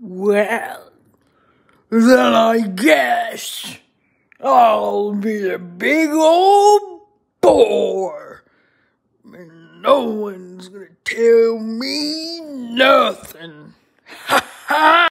Well, then I guess I'll be the big old bore. And no one's gonna tell me nothing. Ha ha!